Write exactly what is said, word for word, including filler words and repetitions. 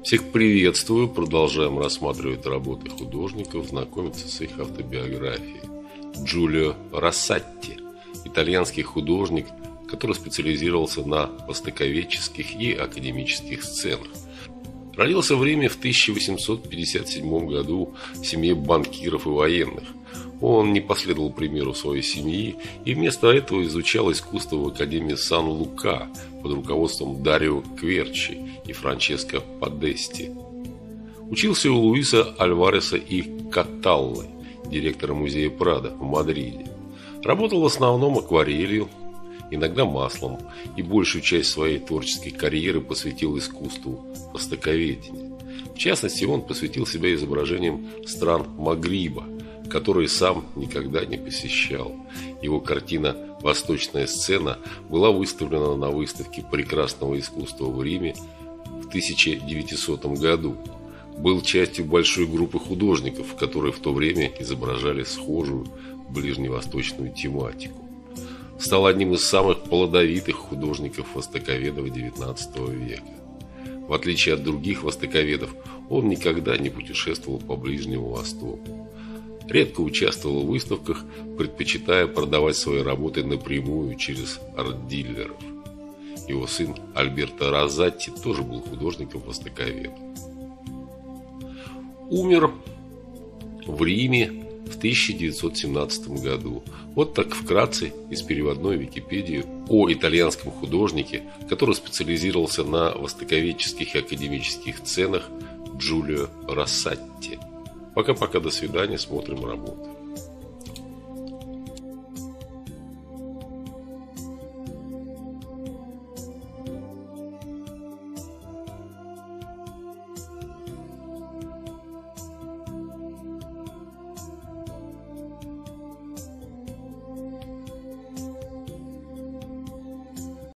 Всех приветствую. Продолжаем рассматривать работы художников, знакомиться с их автобиографией. Джулио Россатти – итальянский художник, который специализировался на востоковедческих и академических сценах. Родился в Риме в тысяча восемьсот пятьдесят седьмом году в семье банкиров и военных. Он не последовал примеру своей семьи и вместо этого изучал искусство в Академии Сан-Лука под руководством Дарио Кверчи и Франческо Подести. Учился у Луиса Альвареса и Каталлы, директора музея Прадо в Мадриде. Работал в основном акварелью, иногда маслом, и большую часть своей творческой карьеры посвятил искусству востоковедения. В частности, он посвятил себя изображениям стран Магриба, которые сам никогда не посещал. Его картина «Восточная сцена» была выставлена на выставке прекрасного искусства в Риме в тысяча девятисотом году. Был частью большой группы художников, которые в то время изображали схожую ближневосточную тематику. Стал одним из самых плодовитых художников-востоковедов девятнадцатого века. В отличие от других востоковедов, он никогда не путешествовал по Ближнему Востоку. Редко участвовал в выставках, предпочитая продавать свои работы напрямую через арт-дилеров. Его сын Альберто Россатти тоже был художником-востоковедом. Умер в Риме в тысяча девятьсот семнадцатом году. Вот так вкратце из переводной Википедии о итальянском художнике, который специализировался на востоковедческих и академических сценах, Джулио Россатти. Пока-пока, до свидания, смотрим работу.